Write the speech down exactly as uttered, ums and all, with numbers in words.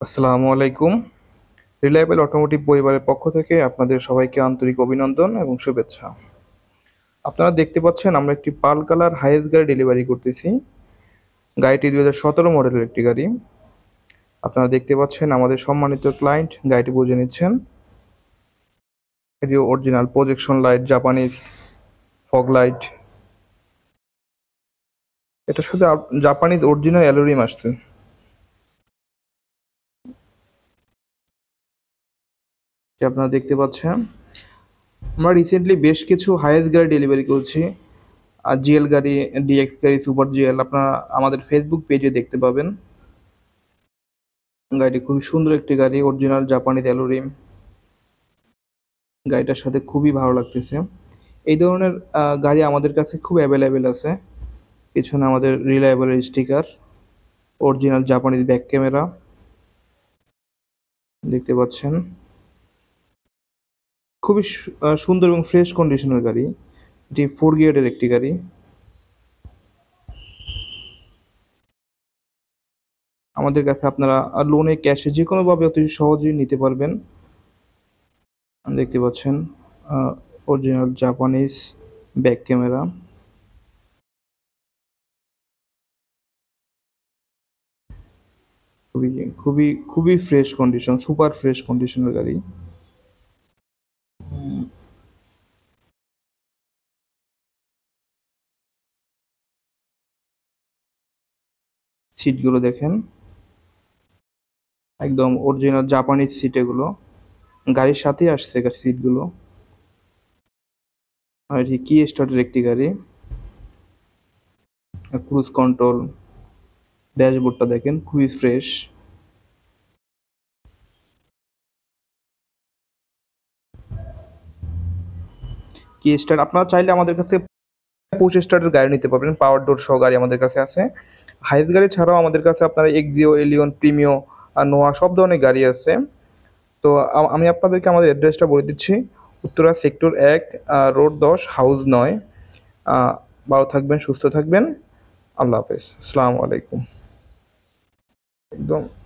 আসসালামু আলাইকুম। Reliable automotive পরিবারের পক্ষ থেকে আপনাদের সবাইকে আন্তরিক অভিনন্দন এবং শুভেচ্ছা। আপনারা দেখতে পাচ্ছেন আমরা একটি পাল কালার হাইয়েস্ট গাড়ি ডেলিভারি করতেছি। গাড়িটি দুই হাজার সতেরো মডেলের একটি গাড়ি। আপনারা দেখতে পাচ্ছেন আমাদের সম্মানিত ক্লায়েন্ট গাড়িটি বুঝে নিচ্ছেন। এটি original projection light, Japanese fog light. এটা শুধু জাপানিজ অরিজিনাল অ্যালুরিম আসছে। আপনারা দেখতে পাচ্ছেন আমরা রিসেন্টলি বেশ কিছু হাইয়েস্ট গাড়ি ডেলিভারি করছি। আর জিএল গাড়ি, ডিএক্স গাড়ি, সুপার জিএল আপনারা আমাদের ফেসবুক পেজে দেখতে পাবেন। গাড়িটি খুবই সুন্দর একটি গাড়ি, অরিজিনাল জাপানিজ অ্যালুরিম। গাড়িটার সাথে খুবই ভালো লাগতেছে। এই ধরনের গাড়ি আমাদের কাছে খুব অ্যাভেলেবেল আছে। পিছনে আমাদের reliable sticker, original Japanese back camera দেখতে পাচ্ছেন। খুবই সুন্দর এবং ফ্রেশ কন্ডিশনের গাড়ি। এটি ফোর গিয়ারের একটি গাড়ি। আমাদের কাছে আপনারা লোনে, ক্যাশে যে কোনোভাবে অতি সহজেই নিতে পারবেন। দেখতে পাচ্ছেন অরিজিনাল জাপানিজ ব্যাক ক্যামেরা। খুবই খুবই খুবই ফ্রেশ কন্ডিশন, সুপার ফ্রেশ কন্ডিশনের গাড়ি। সিটগুলো দেখেন, একদম অরিজিনাল জাপানিজ সিট এগুলো। গাড়ির সাথেই আসছে সিটগুলো। আর এটি কি স্টার্টের একটি গাড়ি। ক্রুজ কন্ট্রোল, ড্যাশবোর্ডটা দেখেন খুবই ফ্রেশ। কি স্টার্ট আপনারা চাইলে আমাদের কাছে পুশ স্টার্টের গাড়ি নিতে পারবেন। পাওয়ার ডোর সহ গাড়ি আমাদের কাছে আছে। হাইয়েস্ট গাড়ি ছাড়াও আমাদের কাছে আপনারা এক্সিও, এলিয়ন, প্রিমিও আর নোয়া সব ধরনের গাড়ি আছে। তো আমি আপনাদেরকে আমাদের অ্যাড্রেসটা বলে দিচ্ছি। উত্তরা সেক্টর এক, রোড দশ, হাউস নয়। ভালো থাকবেন, সুস্থ থাকবেন। আল্লাহ হাফেজ। আসসালামু আলাইকুম। একদম